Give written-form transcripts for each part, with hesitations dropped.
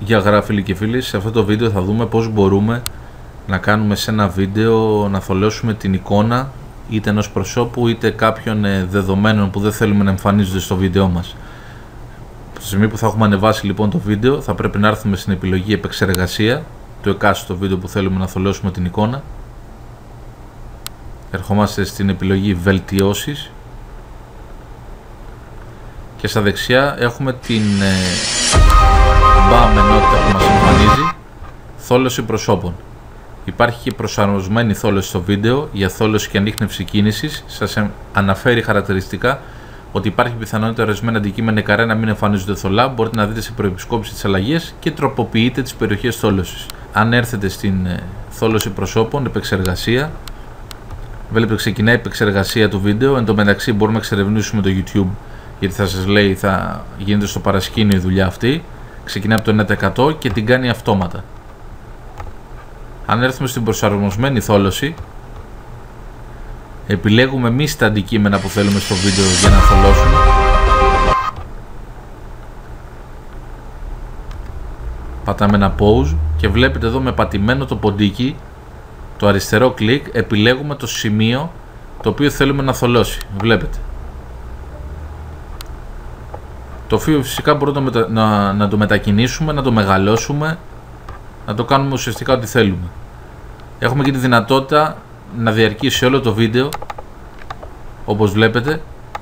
Γεια χαρά φίλοι και φίλες, σε αυτό το βίντεο θα δούμε πώς μπορούμε να κάνουμε σε ένα βίντεο να θολώσουμε την εικόνα είτε ενός προσώπου είτε κάποιων δεδομένων που δεν θέλουμε να εμφανίζονται στο βίντεο μας. Στη στιγμή που θα έχουμε ανεβάσει λοιπόν το βίντεο θα πρέπει να έρθουμε στην επιλογή επεξεργασία του εκάστοτε βίντεο που θέλουμε να θολώσουμε την εικόνα. Ερχόμαστε στην επιλογή βελτιώσεις και στα δεξιά έχουμε την μπαμ ενότητα που μας εμφανίζει θόλωση προσώπων. Υπάρχει και προσαρμοσμένη θόλωση στο βίντεο για θόλωση και ανίχνευση κίνησης. Σας αναφέρει χαρακτηριστικά ότι υπάρχει πιθανότητα ορισμένα αντικείμενα καρέ να μην εμφανίζονται θολά. Μπορείτε να δείτε σε προεπισκόπηση τις αλλαγές και τροποποιείτε τις περιοχές θόλωσης. Αν έρθετε στην θόλωση προσώπων, επεξεργασία, βλέπετε ξεκινάει η επεξεργασία του βίντεο. Εν τω μεταξύ μπορούμε να εξερευνήσουμε το YouTube, γιατί θα σας λέει θα γίνεται στο παρασκήνιο η δουλειά αυτή. Ξεκινάει από το 1% και την κάνει αυτόματα. Αν έρθουμε στην προσαρμοσμένη θόλωση, επιλέγουμε εμείς τα αντικείμενα που θέλουμε στο βίντεο για να θολώσουμε. Πατάμε ένα pause και βλέπετε εδώ με πατημένο το ποντίκι, το αριστερό κλικ, επιλέγουμε το σημείο το οποίο θέλουμε να θολώσει. Βλέπετε. Το φύλλο φυσικά μπορούμε να το μετακινήσουμε, να το μεγαλώσουμε, να το κάνουμε ουσιαστικά ό,τι θέλουμε. Έχουμε και τη δυνατότητα να διαρκήσει όλο το βίντεο, όπως βλέπετε,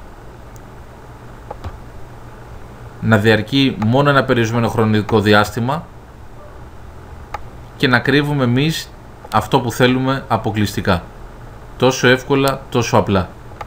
να διαρκεί μόνο ένα περιορισμένο χρονικό διάστημα και να κρύβουμε εμείς αυτό που θέλουμε αποκλειστικά. Τόσο εύκολα, τόσο απλά.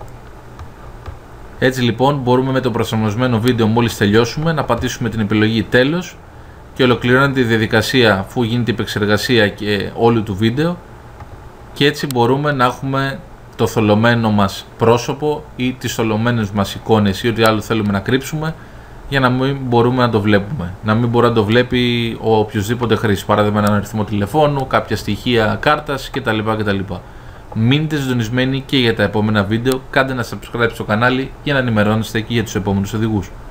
Έτσι λοιπόν μπορούμε με το προσαρμοσμένο βίντεο μόλις τελειώσουμε να πατήσουμε την επιλογή τέλος και ολοκληρώνεται η διαδικασία αφού γίνεται η επεξεργασία και όλου του βίντεο και έτσι μπορούμε να έχουμε το θολωμένο μας πρόσωπο ή τις θολωμένες μας εικόνες ή ό,τι άλλο θέλουμε να κρύψουμε για να μην μπορούμε να το βλέπουμε. Να μην μπορεί να το βλέπει ο οποιοσδήποτε χρήστη, παράδειγμα έναν αριθμό τηλεφώνου, κάποια στοιχεία κάρτας κτλ. Μείνετε συντονισμένοι και για τα επόμενα βίντεο, κάντε ένα subscribe στο κανάλι για να ενημερώνεστε και για τους επόμενους οδηγούς.